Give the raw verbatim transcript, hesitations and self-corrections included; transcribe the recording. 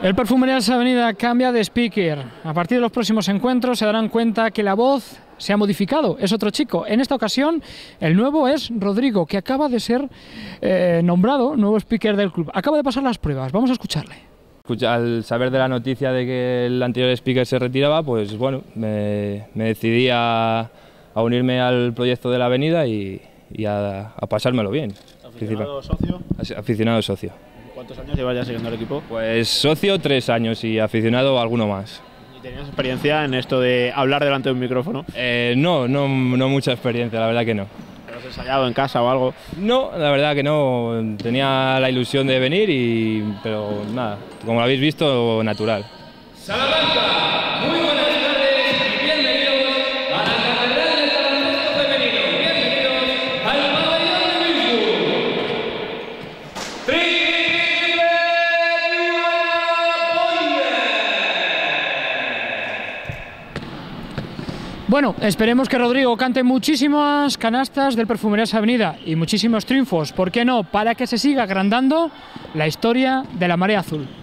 El Perfumerías Avenida cambia de speaker. A partir de los próximos encuentros se darán cuenta que la voz se ha modificado, es otro chico. En esta ocasión el nuevo es Rodrigo, que acaba de ser eh, nombrado nuevo speaker del club. Acaba de pasar las pruebas, vamos a escucharle. Al saber de la noticia de que el anterior speaker se retiraba, pues bueno, me, me decidí a, a unirme al proyecto de la avenida y, y a, a pasármelo bien. ¿Aficionado socio? Aficionado socio. ¿Cuántos años llevas ya siguiendo el equipo? Pues socio tres años y aficionado alguno más. ¿Y tenías experiencia en esto de hablar delante de un micrófono? Eh, no, no, no mucha experiencia, la verdad que no. ¿Lo has ensayado en casa o algo? No, la verdad que no. Tenía la ilusión de venir, y, pero nada, como lo habéis visto, natural. Salamanca, muy buenas tardes y bienvenidos a la Catedral del Baloncesto Femenino. Bienvenidos al pabellón de Luisburg. Bueno, esperemos que Rodrigo cante muchísimas canastas del Perfumerías Avenida y muchísimos triunfos, ¿por qué no?, para que se siga agrandando la historia de la Marea Azul.